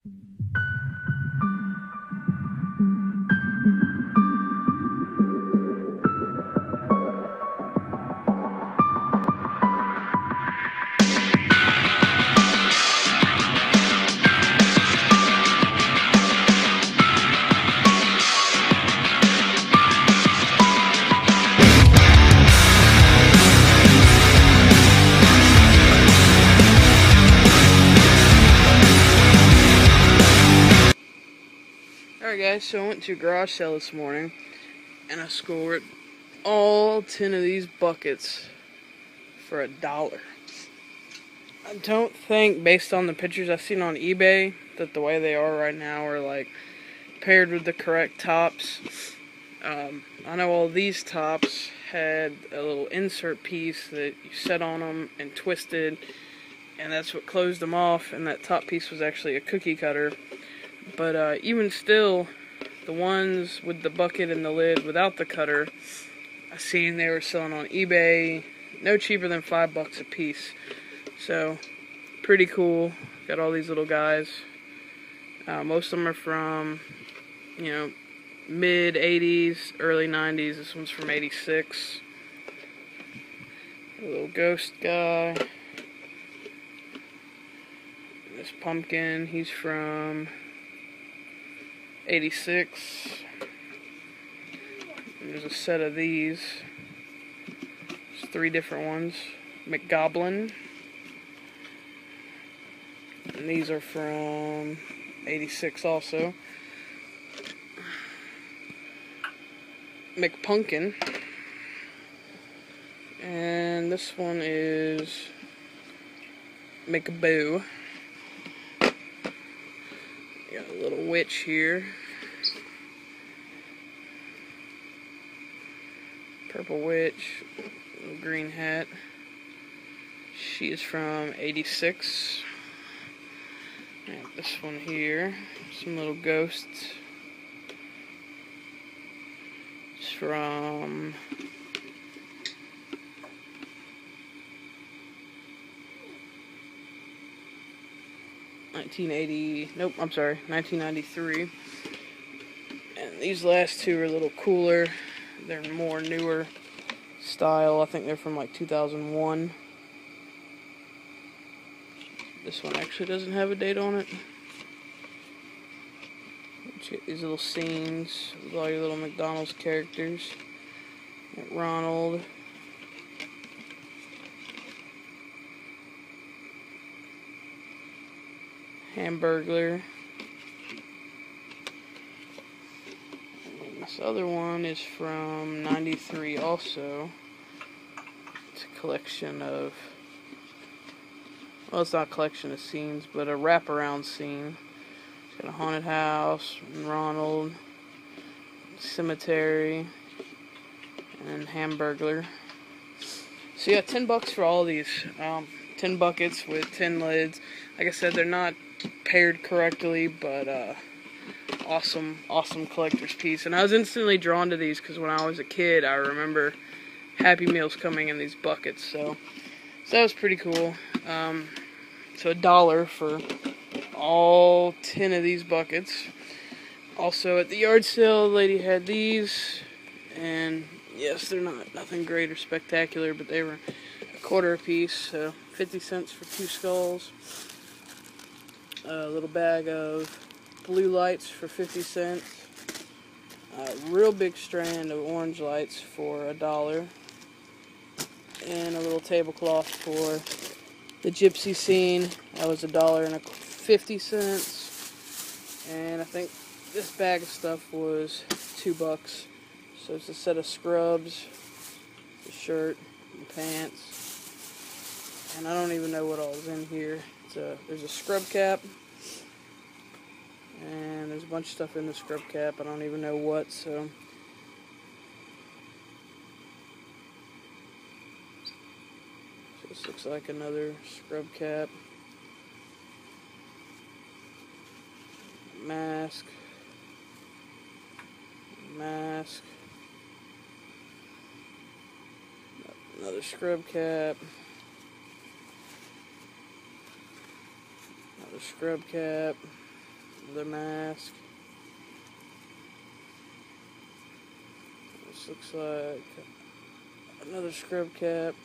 Alright guys, so I went to a garage sale this morning and I scored all 10 of these buckets for $1. I don't think, based on the pictures I've seen on eBay, that the way they are right now are like paired with the correct tops. I know all these tops had a little insert piece that you set on them and twisted, and that's what closed them off, and that top piece was actually a cookie cutter. But even still, the ones with the bucket and the lid without the cutter, I seen they were selling on eBay no cheaper than $5 a piece. So, pretty cool. Got all these little guys. Most of them are from, mid 80s, early 90s. This one's from 86. A little ghost guy. This pumpkin, he's from 86. And there's a set of these. There's 3 different ones. McGoblin. And these are from 86 also. McPumpkin. And this one is McBoo. Got a little witch here. Purple witch. Little green hat. She is from 86. And this one here. Some little ghosts. It's from nope, I'm sorry, 1993. And these last two are a little cooler. They're more newer style. I think they're from like 2001. This one actually doesn't have a date on it. Get these little scenes with all your little McDonald's characters. Got Ronald. Hamburglar. And this other one is from 93 also. It's a collection of, well, it's not a collection of scenes, but a wraparound scene. It's got a haunted house, Ronald, cemetery, and Hamburglar. So yeah, $10 for all these. 10 buckets with 10 lids. Like I said, they're not paired correctly, but awesome collector's piece. And I was instantly drawn to these because when I was a kid, I remember Happy Meals coming in these buckets. So that was pretty cool. So $1 for all 10 of these buckets. Also at the yard sale, the lady had these, and yes, they're nothing great or spectacular, but they were $1 a piece, so 50 cents for 2 skulls. A little bag of blue lights for 50 cents. A real big strand of orange lights for $1. And a little tablecloth for the gypsy scene. That was $1.50. And I think this bag of stuff was $2. So it's a set of scrubs, a shirt, and pants. And I don't even know what all is in here. There's a scrub cap. And there's a bunch of stuff in the scrub cap. I don't even know what, so. This looks like another scrub cap. Mask. Another scrub cap. Another scrub cap. Another mask. This looks like another scrub cap.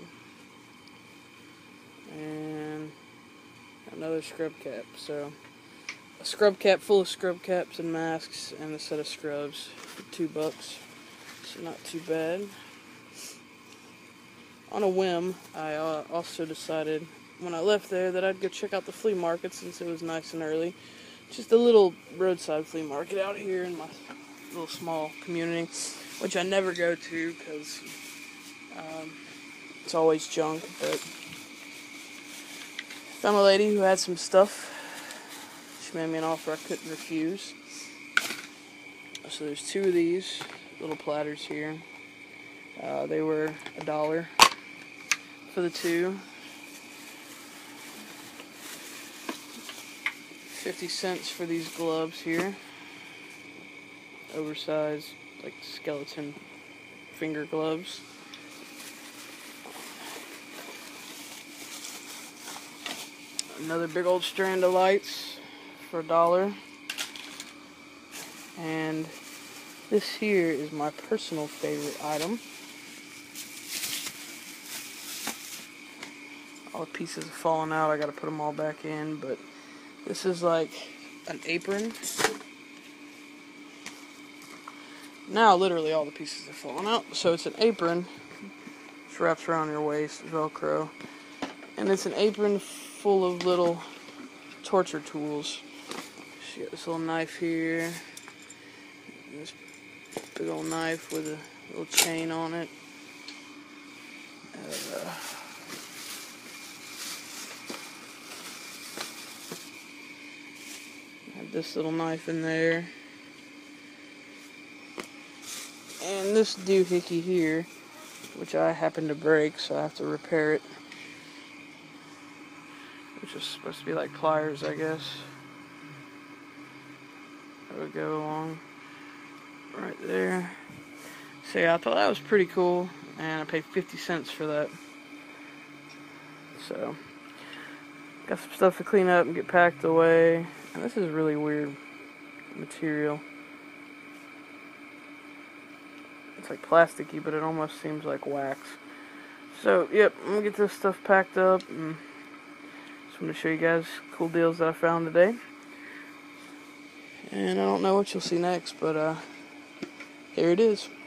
And another scrub cap. So a scrub cap full of scrub caps and masks and a set of scrubs for $2. So not too bad. On a whim, I also decided when I left there that I'd go check out the flea market since it was nice and early. Just a little roadside flea market out here in my little small community, which I never go to because it's always junk, but found a lady who had some stuff. She made me an offer I couldn't refuse. So there's 2 of these little platters here. They were $1 for the 2. 50 cents for these gloves here. Oversized, like skeleton finger gloves. Another big old strand of lights for $1. And this here is my personal favorite item. All the pieces have fallen out. I gotta put them all back in, but this is like an apron. Now literally all the pieces have fallen out. So it's an apron. It wraps around your waist, Velcro. And it's an apron full of little torture tools. So you got this little knife here. This big old knife with a little chain on it. Have this little knife in there. And this doohickey here, which I happen to break, so I have to repair it. Which is supposed to be like pliers, I guess. That would go along right there. So yeah, I thought that was pretty cool, and I paid 50 cents for that. So, got some stuff to clean up and get packed away. And this is really weird material. It's like plasticky, but it almost seems like wax. So, yep, I'm gonna get this stuff packed up, and just want to show you guys cool deals that I found today. And I don't know what you'll see next, but here it is.